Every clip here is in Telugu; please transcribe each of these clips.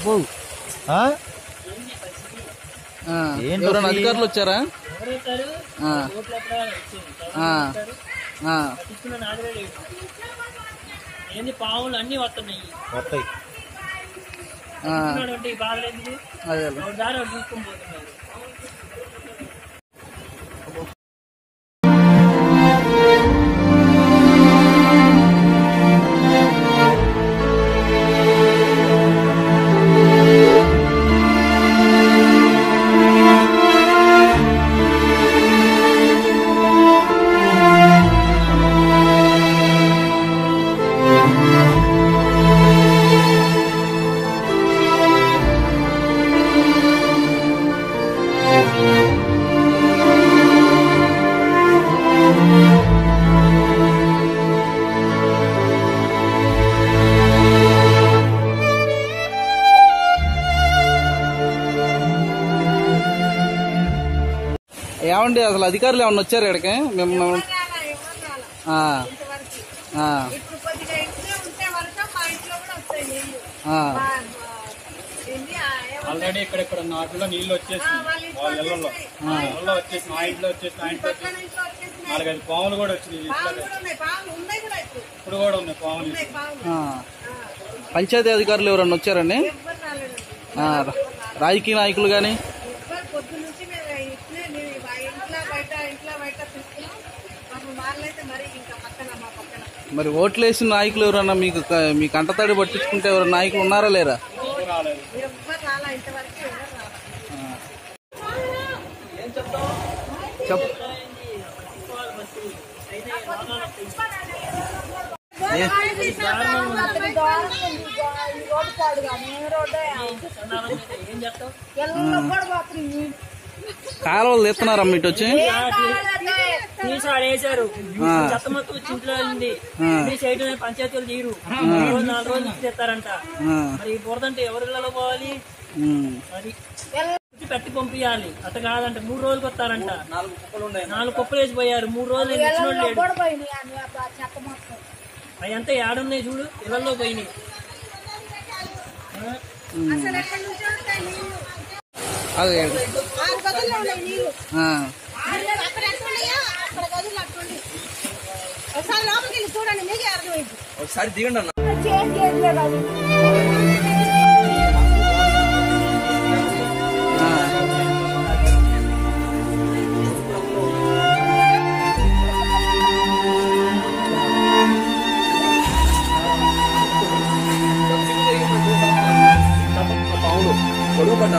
ఎవరైనా అధికారులు వచ్చారా? పావులు అన్ని వస్తున్నాయి. దారి చూసుకొని పోతున్నారు. ఏమండి అసలు అధికారులు ఏమన్నా వచ్చారు ఇక్కడికి? మేము ఆల్రెడీ ఇక్కడ నాటిలో నీళ్ళు వచ్చేసినాయి. వాళ్ళ ఇళ్లలో వచ్చేసి మా ఇంట్లో వచ్చేసి నా ఇంట్లో 4-5 పాములు కూడా వచ్చినాయి. ఇప్పుడు కూడా ఉన్నాయి పాములు. పంచాయతీ అధికారులు ఎవరన్నా వచ్చారండి? రాజకీయ నాయకులు కానీ? మరి ఓట్లు వేసిన నాయకులు ఎవరన్నా మీ కంటతడి పట్టించుకుంటే ఎవరైనా నాయకులు ఉన్నారా లేరా? కాలువలు తీస్తున్నారమ్మ ఇటు వచ్చి? వేసారు చెత్త మొత్తం వచ్చి ఇంట్లో ఉంది. పంచాయతీలు తీరు 4 రోజులు తెస్తారంట. మరి బురదంటే ఎవరిలో పోవాలి? అది పెట్టి పంపించాలి. అట్ట కాదంట 3 రోజులకు వస్తారంట. 4 కుప్పలు వేసిపోయారు. 3 రోజులు అవి అంతా ఏడున్నాయి చూడు, ఇళ్లలో పోయినాయి. అదే ఒకసారి దిగండి అన్న. గొడవ పడ్డా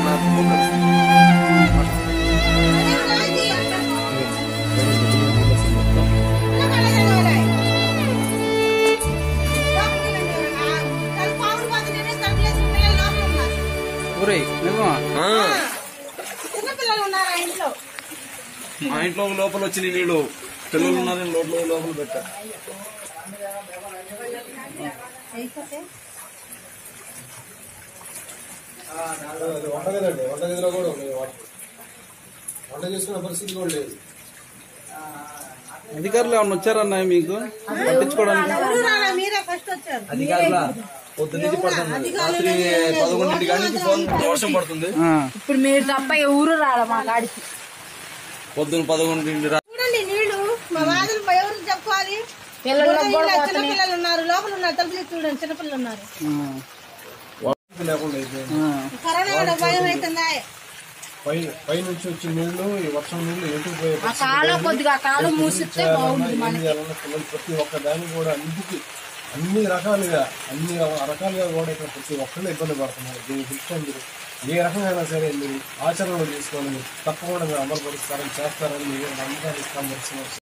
మా ఇంట్లో లోపల వచ్చిన నీళ్ళు పిల్లలు ఉన్నారని లోపల పెట్టా. వంటగదిలో కూడా ఉన్నాయి. వంట చేసుకునే పరిస్థితి కూడా లేదు. అధికారులు ఏమన్నా వచ్చారన్నా మీకు పట్టించుకోవడానికి? అధికారుల పొద్దున్నుంచి పడుతుంది. రాత్రి 11 గంటల నుంచి వర్షం పడుతుంది. ఇప్పుడు మీరు తప్ప ఊరు రాలా మా గాడికి. పొద్దున్న 11 నీళ్లు మా వాదన ఎవరు చెప్పుకోవాలి? చిన్నపిల్లలు ఉన్నారు, లోపల ఉన్నారు, తలుపులు చూడండి, చిన్నపిల్లలు ఉన్నారు. కరోనా భయం అవుతుందా? పై నుంచి వచ్చిన నీళ్లు ఈ వర్షం నీళ్లు ఎటు పోయే పిల్లలు ప్రతి ఒక్క దాన్ని కూడా అన్ని రకాలుగా కూడా ఇక్కడ ప్రతి ఒక్కళ్ళు ఇబ్బంది పడుతున్నారు. దీని దృష్ట్యా మీరు ఏ రకంగా సరే మీరు ఆచరణలో తీసుకొని తప్పకుండా మీరు అమలుపరుస్తారని చేస్తారని మీరు నమ్మకాన్ని ఇస్తాం.